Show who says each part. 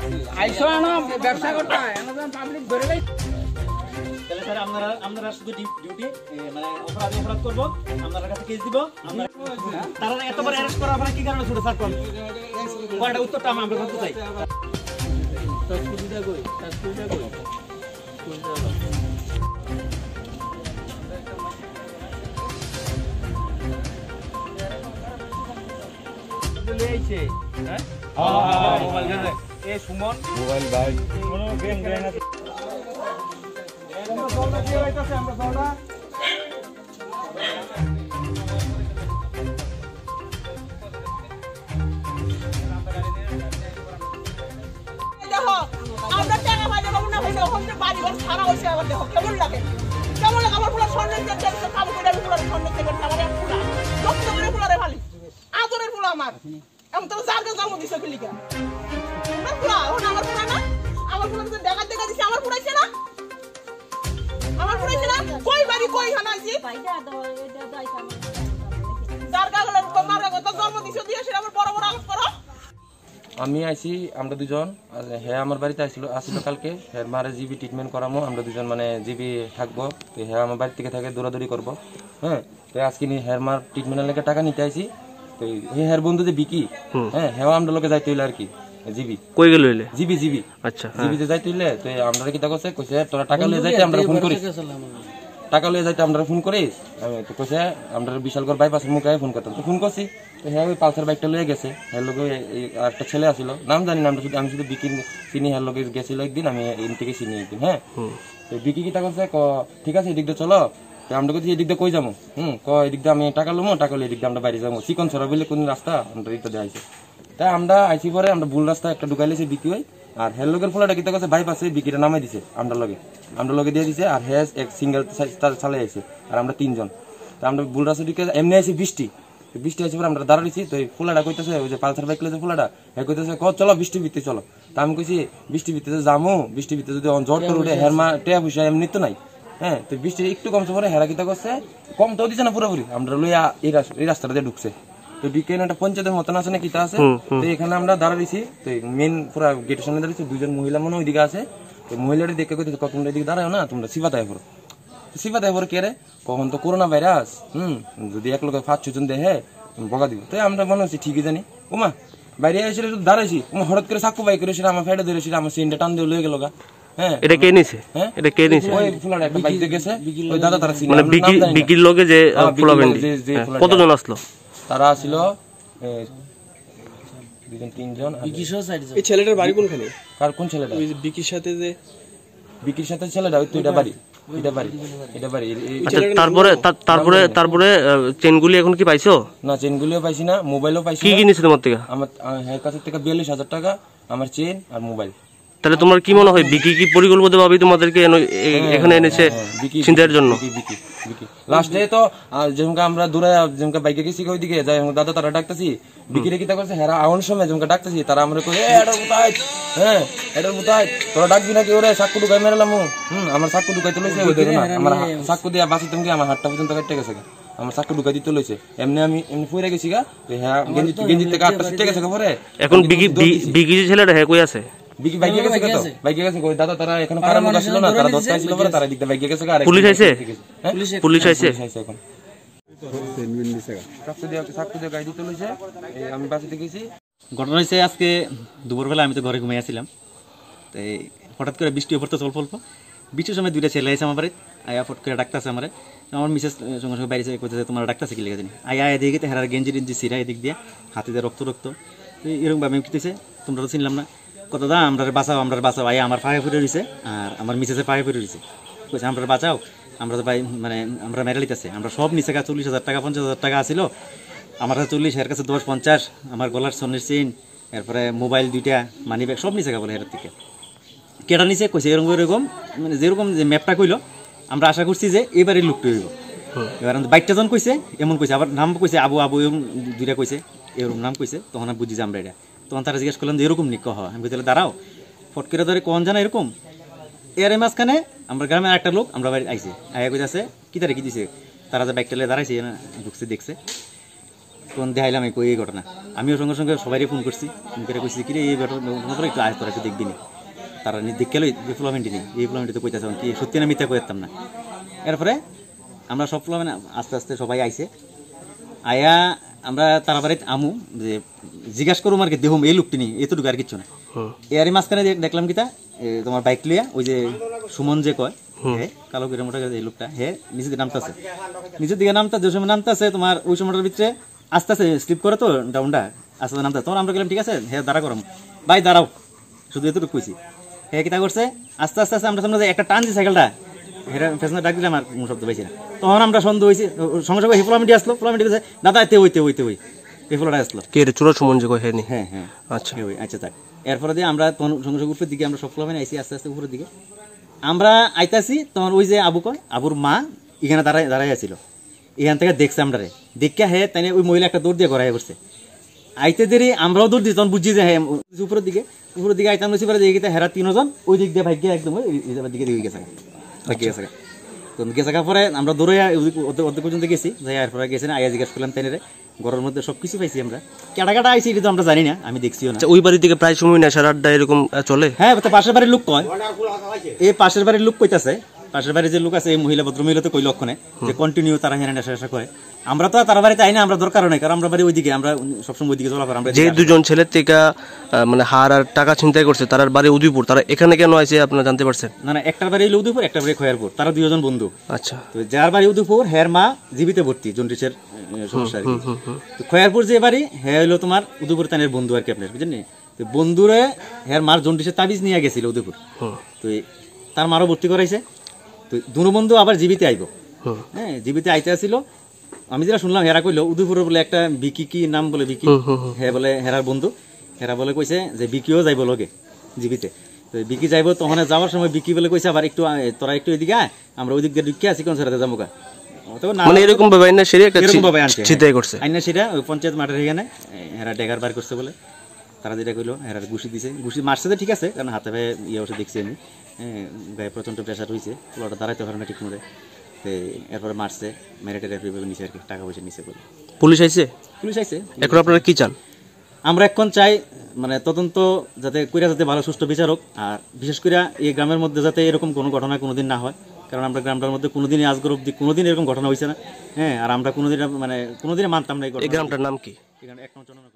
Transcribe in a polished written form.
Speaker 1: আইসো না ব্যবসা করতে এনাজন পাবলিক ধরে লাই
Speaker 2: তাহলে স্যার আপনারা শুধু ডিউটি মানে অপরাধ করব আপনাদের কাছে কেস দিব আমরা তারা এতবার অ্যারেস্ট করা আপনারা কি কারণে ছোট স্যার কোন কোনটা উত্তরটা আমরা বলতে চাই
Speaker 1: সুবিধা কই লইছে হ্যাঁ মোবাইল গেছে এ সুমন মোবাইল ভাই কোন গেম গেম আছে আমরা সলটা কি হইতাছে আমরা সলটা
Speaker 3: দেখো আমরা টাকা ভাই দেব না ভাই ওখান থেকে বাড়ি ঘর সারা হইছে আবার দেখো কেমন লাগে আমার পুরো স্বর্ণের যে কাম করে আমি পুরো স্বর্ণের থেকে আমার এক পুরা রক্ত করে পুরো ভালি আদরের পুরো আমার আমি তো জায়গা জন্ম দিছে কিলিকা না পুরো ওনা আমার পুরো না আমার পুরো তো দেখা দিছে আমার পুরাইছে না কই বাড়ি কই হানাইছি ভাইটা দাও এটা দাইতা জায়গা গলে মারা কত জন্ম দিছে দিয়ে সে আমার বড় বড় আলাপ করো
Speaker 4: আমি আইছি আমরা দুজন হ্যাঁ আমার বাড়িতে আসিল কালকে হ্যাঁ মারে জিবি ট্রিটমেন্ট করামো আমরা দুজন মানে জিবি থাকবো তো হ্যাঁ আমার বাড়ি থেকে থাকে দৌড়াদৌড়ি করবো হ্যাঁ তো আজকে নিয়ে হেয়ার মার ট্রিটমেন্টের লেগে টাকা নিতে আইছি তো হেয়ার বন্ধু যে বিকি হ্যাঁ হ্যাঁ আমরা লোকে যাইতে হইলে আর কি জিবি কই গেল হইলে জিবি আচ্ছা জিবিতে যাইতে হইলে তো আমরা কি তা কইছে তোরা টাকা লয়ে যাইতে আমরা ফোন করিস টাকা লয়ে যাইতে আমরা ফোন করিস তো কইছে আমরা বিশালগড় বাইপাসের মুখে ফোন করতাম তো ফোন করছি তো হ্যাঁ ওই পালসার বাইকটা লয়ে গেছে হ্যাঁ লোকে একটা ছেলে আসিল নাম জানি না আমি শুধু বিকি চিনি হ্যাঁ লোকে গেছিল একদিন আমি এদিন থেকে চিনি একদিন হ্যাঁ তো বিকি কি তা করছে ঠিক আছে এদিক দিয়ে চলো তো আমরা কইছি এদিক দিয়ে কই যাবো এদিক দিয়ে আমি টাকা লমো টাকা লই এদিক দিয়ে আমরা বাইরে যাবো চিকন ছড়া বলে কোন রাস্তা আমরা এদিকটা দিয়ে আইছি তাই আমরা আইসি পরে আমরা ভুল রাস্তা একটা ঢুকাইলেছি বিকি হই আর হের লোকের ফোলাটা কিতা করছে বাইপাসে বিকিটা নামাই দিছে আমরা লগে দিয়ে দিছে আর হ্যাঁ এক সিঙ্গেল চালাই আইছে আর আমরা তিনজন তা আমরা ভুল রাস্তা ঢুকে এমনি আইছি বৃষ্টি আছে পরে আমরা দাঁড়াইছি তো এই ফোলাটা কইতেছে ওই যে পালসার বাইক লইছে ফোলাটা হ্যাঁ কইতেছে চলো বৃষ্টি ভিত্তি চলো তা আমি কইছি বৃষ্টি ভিত্তিতে যামো বৃষ্টি ভিত্তিতে যদি জ্বর টর উঠে হের মা টেয়া পয়সা এমনি তো নাই হ্যাঁ তো বৃষ্টি একটু কমছে পরে হেরা কিতা করছে কম তো দিছে না পুরোপুরি আমরা লইয়া এই রাস্তাটা দিয়ে ঢুকছে তো বিকেন একটা পঞ্চায়েতের মতন আছে না কিতা আছে তো এখানে আমরা দাঁড়াইছি তো মেন পুরো গেটের সামনে দাঁড়িয়েছি দুজন মহিলা মনে ওইদিকে আছে তো মহিলাটা দেখে কইতেছে তোমরা এদিকে দাঁড়াও না তোমরা সিফাতায় পড়ো কে রে কখন তো করোনা ভাইরাস যদি এক লোকে 5-6 জন দেখে বকা দিব তো আমরা মনে হচ্ছে ঠিকই জানি ওমা বাইরে এসে দাঁড়াইছি ওমা হঠাৎ করে চাকু বাই করে সেটা আমার ফেটে ধরে সেটা আমার সিনটা টান দিয়ে লয়ে গেল গা হ্যাঁ এটা কে নিছে ওই ফুলাটা একটা বাইক দিয়ে গেছে ওই দাদা তারা মানে বিকির লগে যে ফুলা বেন্ডি কতজন আসলো তারা ছিল 2-3
Speaker 5: এই ছেলেটার বাড়ি কোনখানে
Speaker 4: কার কোন ছেলেটা
Speaker 5: ওই বিকির সাথে
Speaker 4: ছেলেটা ওই তো এটা বাড়ি
Speaker 6: তারপরে চেনগুলি এখন কি পাইছো
Speaker 4: না চেনগুলিও পাইছি না মোবাইলও পাইছি
Speaker 6: কি কিনেছো তোমার থেকে
Speaker 4: আমার কাছ থেকে 42,000 টাকা আমার চেন আর মোবাইল
Speaker 6: তাহলে তোমার কি মনে হয় বিকি কি পরিকল্পিতভাবে তোমাদেরকে এখানে এনেছে ছিনতাইয়ের জন্য
Speaker 4: লাস্টে তো যেমন আমরা দূরে যেমন বাইকে গেছি ওইদিকে যাই দাদা তারা ডাকতেছি বিকিরে কিতা করছে হেরা আউন সময় যেমন ডাকতেছি তারা আমরা কই এটা বুতাই এটা বুতাই তোরা ডাকবি নাকি ওরে চাকু ঢুকাই মেরালাম আমার চাকু ঢুকাইতে লইছে ওই দেখো না আমার চাকু দিয়া বাঁচি তুমি আমার হাতটা পর্যন্ত কাটতে গেছে আমার চাকু ঢুকাই দিতে লইছে এমনি আমি ফুইরা গেছি গা হ্যাঁ গেঞ্জি থেকে হাতটা ছিটে গেছে পরে
Speaker 6: এখন বিকি যে ছেলেটা হ্যাঁ কই আছে
Speaker 4: বিকি বাইকে গেছে কই দাদা তারা এখানে কারামুখ আসছিল না তারা দশটা ছিল পরে তারা দিকতে বাইকে গেছে আর
Speaker 6: পুলিশ আইছে
Speaker 4: এখন
Speaker 2: ঘটনা হয়েছে আজকে দুপুরবেলা আমি তো ঘরে ঘুমিয়েছিলাম তো হঠাৎ করে বৃষ্টি পড়তে অল্প বৃষ্টির সময় 2টা ছেলে আছে আমার বাড়িতে আয়া ফট করে ডাকতেছে আমার মিসেস সঙ্গে সঙ্গে বাইরে করতেছে তোমার ডাকতেছে কি লেগে জানি আয়া এদিকে হেরার গেঞ্জি সিরা এদিক দিয়ে হাতে দিয়ে রক্ত এরকম আমি কিতেছে তোমরা তো চিনলাম না কত দা আমরা বাঁচাও আয়া আমার পায়ে পড়ে রয়েছে আর আমার মিসেসের পায়ে পড়ে রয়েছে কইছে আমরা বাঁচাও আমরা তো ভাই মানে আমরা মেরে লিতেছে আমরা সব নিচে 40,000 টাকা 50,000 টাকা আসিল আমার কাছে 40 এর কাছে 10-50 আমার গলার সোনের চেইন এরপরে মোবাইল 2টা মানি ব্যাগ সব নিচে বলে এর থেকে কেটা নিচে কইছে এরকম মানে যেরকম যে ম্যাপটা কইলো আমরা আশা করছি যে এবারে লুকটা হইব এবার বাইকটা জন কইছে এমন কইছে আবার নাম কইছে আবু এরকম 2টা কইছে এরকম নাম কইছে তখন আমি বুঝি যে আমরা এটা তখন তারা জিজ্ঞেস করলাম যে এরকম নিক হয় আমি কইতে দাঁড়াও ফট করে ধরে কোন জানা এরকম এর মাঝখানে আমরা গ্রামের একটা লোক আমরা বাড়ি আইছে আয়া কইতাছে কি তারে কি দিছে তারা যে বাইকটা দাঁড়াইছে না ঢুকছে দেখছে ফোন দেখাইলাম এই এই ঘটনা। আমিও সঙ্গে সঙ্গে সবাইকে ফোন করছি, ফোন করে কইছি কি রে এই ঘটনা একটু আয় তোরা একটু দেখবি না। তারা দেখে গেলো যে ফুলামেন্টি নেই, এই ফুলামেন্টি তো কইতেছে কি সত্যি না মিথ্যা কইতাম না। এরপরে আমরা সব ফুলামেন্ট আস্তে আস্তে সবাই আইছে, আয়া আমরা তারা বাড়িতে আমু যে জিজ্ঞাসা করুম আর কি দেখুম এই লোকটি নেই, এতটুকু আর কিচ্ছু না। এরই মাঝখানে দেখলাম কিতা তোমার বাইক লিয়া ওই যে সুমন যে কয় হ্যাঁ কালো করে মোটা এই লোকটা হ্যাঁ নিচের দিকে নামতেছে, নিচের দিকে নামতে যে সময় নামতেছে তোমার ওই সময়টার ভিতরে আস্তে আস্তে স্লিপ করে তো ডাউনটা আস্তে আস্তে নামতে। তখন আমরা গেলাম ঠিক আছে হ্যাঁ দাঁড়া করাম, ভাই দাঁড়াও, শুধু এতটুকু কইছি। হ্যাঁ কিতা করছে আস্তে আস্তে আস্তে আমরা সামনে একটা টান দিই সাইকেলটা, হেরা ফেসনে ডাক দিলাম আর কোনো শব্দ পাইছি না। তখন আমরা সন্দেহ হয়েছি, সঙ্গে সঙ্গে ফ্লামিটি আসলো, ফ্লামিটি গেছে দাদা এতে ওইতে ওইতে ওই এই ফ্লোটা আসলো
Speaker 6: কে রে চোরা সুমন যে কয় হ্যাঁ নি?
Speaker 2: হ্যাঁ হ্যাঁ
Speaker 6: আচ্ছা
Speaker 2: ওই আচ্ছা থাক। এরপরে দিয়ে আমরা তখন সঙ্গে সঙ্গে উপরের দিকে আমরা সব ফ্লামিনে আইসি আস্তে আস্তে উপরের দিকে আমরা আইতাছি। তখন ওই যে আবু কয় আবুর মা এখানে দাঁড়াই আছিল, এখান থেকে দেখছে আমরা দেখে হ্যাঁ তাই ওই মহিলা একটা দৌড় দিয়ে গড়াই করছে। আইতে দেরি আমরাও দৌড় দিই, তখন বুঝছি যে হ্যাঁ উপরের দিকে আইতাম বেশি পরে দেখি হেরা 3 জন ওই দিক দিয়ে ভাগ্যে একদম দিকে দিয়ে গেছে ভাগ্যে গেছে। তো গেছে পরে আমরা দৌড়ে অর্ধেক পর্যন্ত গেছি, যাই এরপরে গেছি না আইয়া জিজ্ঞেস করলাম তাই ঘরের মধ্যে সবকিছু পাইছি আমরা, কেটা কাটা আইসি এটা তো আমরা জানি না, আমি দেখছিও না।
Speaker 6: ওই বাড়ি থেকে প্রায় সময় নেশার আড্ডা এরকম চলে?
Speaker 2: হ্যাঁ পাশের বাড়ির লোক কয়, এই পাশের বাড়ির লোক কইতাছে, পাশের বাড়ির যে লোক আছে এই মহিলা ভদ্র মহিলা তো কই লক্ষণে যে কন্টিনিউ তারা হেনা নেশা করে। আমরা তো তার বাড়িতে আই না, আমরা দরকার নাই, কারণ আমরা বাড়ি ওইদিকে আমরা সবসময় ওইদিকে চলাফেরা। আমরা
Speaker 6: যে দুজন ছেলের থেকে মানে হার আর টাকা ছিনতাই করছে তার বাড়ি উদয়পুর, তারা এখানে কেন আছে আপনারা জানতে পারছেন?
Speaker 2: না না একটার বাড়ি হলো উদয়পুর, একটা বাড়ি খয়ারপুর, তারা 2 জন বন্ধু।
Speaker 6: আচ্ছা,
Speaker 2: তো যার বাড়ি উদয়পুর হের মা জীবিত ভর্তি জন্ডিসের সমস্যা আর কি। তো খয়ারপুর যে বাড়ি হ্যাঁ হলো তোমার উদয়পুর তানের বন্ধু আর কি আপনার বুঝলেন। তো বন্ধুরে হের মার জন্ডিসের তাবিজ নিয়ে গেছিল উদয়পুর, তো তার মারও ভর্তি করাইছে। তো দুনো বন্ধু আবার জীবিতে আইব, হ্যাঁ জীবিতে আইতে আসিল। আমি যেটা শুনলাম হেরা কইলো উদয়পুরের বলে একটা বিকি কি নাম বলে বিকি, হ্যাঁ বলে হেরার বন্ধু, হেরা বলে কইছে যে বিকিও যাইব লগে জীবিতে। তো বিকি যাইব, তখন যাওয়ার সময় বিকি বলে কইছে আবার একটু তোরা একটু এদিকে আয়, আমরা ওই দিক দিয়ে ঢুকে আছি কোন সারাতে যাবো গা।
Speaker 6: মানে এরকম ভাবে আইনা সেরে একটা ছিনতাই করছে,
Speaker 2: আইনা সেটা ওই পঞ্চায়েত মাঠের এখানে হেরা ডেগার বার করছে বলে তারা যেটা কইলো হেরার ঘুষি দিছে, ঘুষি মারছে তো ঠিক আছে, কারণ হাতে পায়ে ইয়ে বসে দেখছি আমি, গায়ে প্রচন্ড প্রেশার হয়েছে, ওটা দাঁড়াইতে পারে না ঠিক মতো। তো এরপরে মারছে, মেরেটের নিচে আর কি টাকা পয়সা নিচে বলে।
Speaker 6: পুলিশ আইছে?
Speaker 2: পুলিশ আইছে।
Speaker 6: এখন আপনারা কি চান?
Speaker 2: আমরা এখন চাই মানে তদন্ত যাতে কইরা যাতে ভালো সুষ্ঠু বিচারক, আর বিশেষ করে এই গ্রামের মধ্যে যাতে এরকম কোনো ঘটনা কোনোদিন না হয়, কারণ আমরা গ্রামটার মধ্যে কোনোদিনই আজগর অব্দি কোনোদিন এরকম ঘটনা হয়েছে না। হ্যাঁ আর আমরা কোনোদিন মানে কোনোদিনই মানতাম না এই
Speaker 6: গ্রামটার নাম কি?
Speaker 2: এখানে 1 নং